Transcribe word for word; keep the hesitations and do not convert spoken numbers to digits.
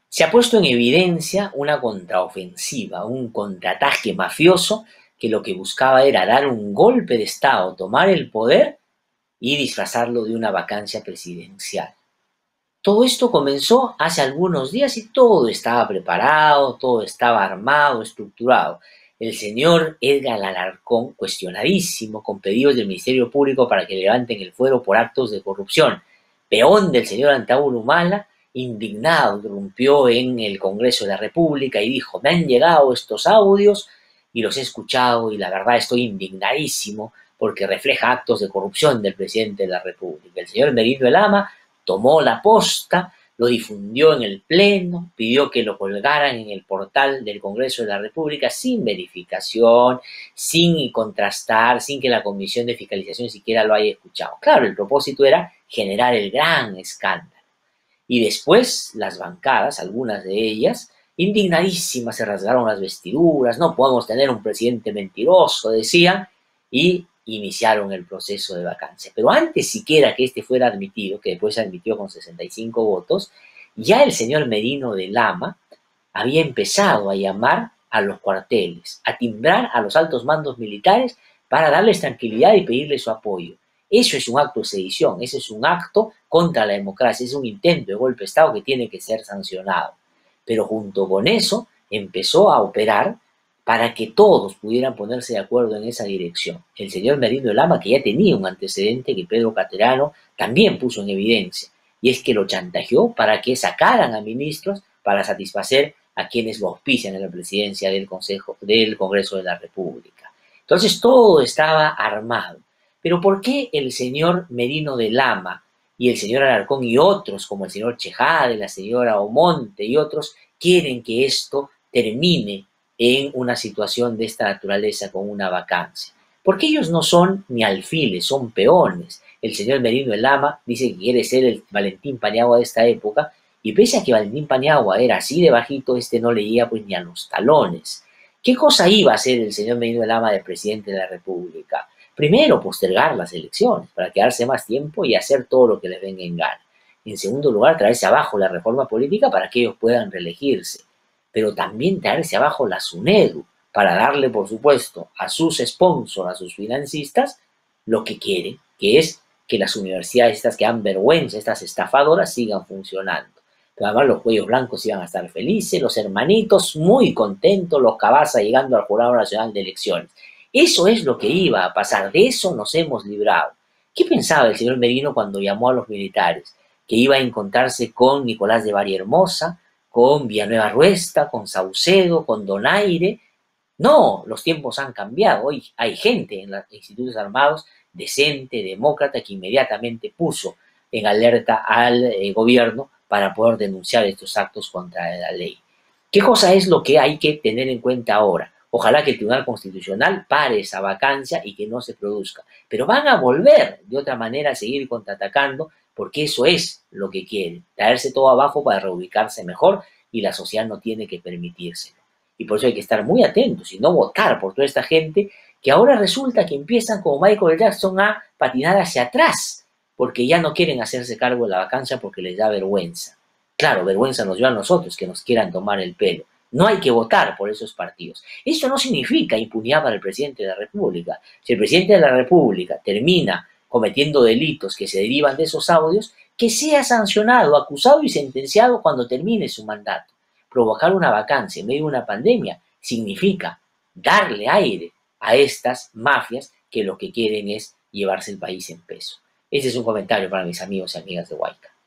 Se ha puesto en evidencia una contraofensiva, un contraataque mafioso que lo que buscaba era dar un golpe de Estado, tomar el poder y disfrazarlo de una vacancia presidencial. Todo esto comenzó hace algunos días y todo estaba preparado, todo estaba armado, estructurado. El señor Edgar Alarcón, cuestionadísimo, con pedidos del Ministerio Público para que levanten el fuero por actos de corrupción. Peón del señor Antauro Humala, indignado, irrumpió en el Congreso de la República y dijo: me han llegado estos audios y los he escuchado y la verdad estoy indignadísimo porque refleja actos de corrupción del presidente de la República. El señor Merino Lama tomó la posta, lo difundió en el Pleno, pidió que lo colgaran en el portal del Congreso de la República sin verificación, sin contrastar, sin que la Comisión de Fiscalización siquiera lo haya escuchado. Claro, el propósito era generar el gran escándalo. Y después las bancadas, algunas de ellas, indignadísimas, se rasgaron las vestiduras, no podemos tener un presidente mentiroso, decían, y iniciaron el proceso de vacancia. Pero antes siquiera que este fuera admitido, que después se admitió con sesenta y cinco votos, ya el señor Merino de Lama había empezado a llamar a los cuarteles, a timbrar a los altos mandos militares para darles tranquilidad y pedirles su apoyo. Eso es un acto de sedición, ese es un acto contra la democracia, es un intento de golpe de Estado que tiene que ser sancionado. Pero junto con eso empezó a operar para que todos pudieran ponerse de acuerdo en esa dirección. El señor Merino Lama, que ya tenía un antecedente que Pedro Caterano también puso en evidencia, y es que lo chantajeó para que sacaran a ministros para satisfacer a quienes lo auspician en la presidencia del Consejo, del Congreso de la República. Entonces todo estaba armado. Pero ¿por qué el señor Merino de Lama y el señor Alarcón y otros, como el señor Chejade, la señora Omonte y otros, quieren que esto termine en una situación de esta naturaleza con una vacancia? Porque ellos no son ni alfiles, son peones. El señor Merino de Lama dice que quiere ser el Valentín Paniagua de esta época, y pese a que Valentín Paniagua era así de bajito, este no leía pues ni a los talones. ¿Qué cosa iba a hacer el señor Merino de Lama de presidente de la República? Primero, postergar las elecciones para quedarse más tiempo y hacer todo lo que les venga en gana. En segundo lugar, traerse abajo la reforma política para que ellos puedan reelegirse. Pero también traerse abajo la SUNEDU para darle, por supuesto, a sus sponsors, a sus financistas, lo que quieren, que es que las universidades estas que dan vergüenza, estas estafadoras, sigan funcionando. Pero además los cuellos blancos iban a estar felices, los hermanitos muy contentos, los Cabaza llegando al Jurado Nacional de Elecciones. Eso es lo que iba a pasar, de eso nos hemos librado. ¿Qué pensaba el señor Merino cuando llamó a los militares? Que iba a encontrarse con Nicolás de Bari Hermosa, con Villanueva Ruesta, con Saucedo, con Donaire. No, los tiempos han cambiado. Hoy hay gente en los institutos armados decente, demócrata, que inmediatamente puso en alerta al eh, gobierno para poder denunciar estos actos contra la ley. ¿Qué cosa es lo que hay que tener en cuenta ahora? Ojalá que el Tribunal Constitucional pare esa vacancia y que no se produzca. Pero van a volver de otra manera a seguir contraatacando, porque eso es lo que quieren, traerse todo abajo para reubicarse mejor, y la sociedad no tiene que permitírselo. Y por eso hay que estar muy atentos y no votar por toda esta gente que ahora resulta que empiezan como Michael Jackson a patinar hacia atrás, porque ya no quieren hacerse cargo de la vacancia porque les da vergüenza. Claro, vergüenza nos dio a nosotros que nos quieran tomar el pelo. No hay que votar por esos partidos. Eso no significa impunidad para el presidente de la República. Si el presidente de la República termina cometiendo delitos que se derivan de esos audios, que sea sancionado, acusado y sentenciado cuando termine su mandato. Provocar una vacancia en medio de una pandemia significa darle aire a estas mafias que lo que quieren es llevarse el país en peso. Ese es un comentario para mis amigos y amigas de Huayca.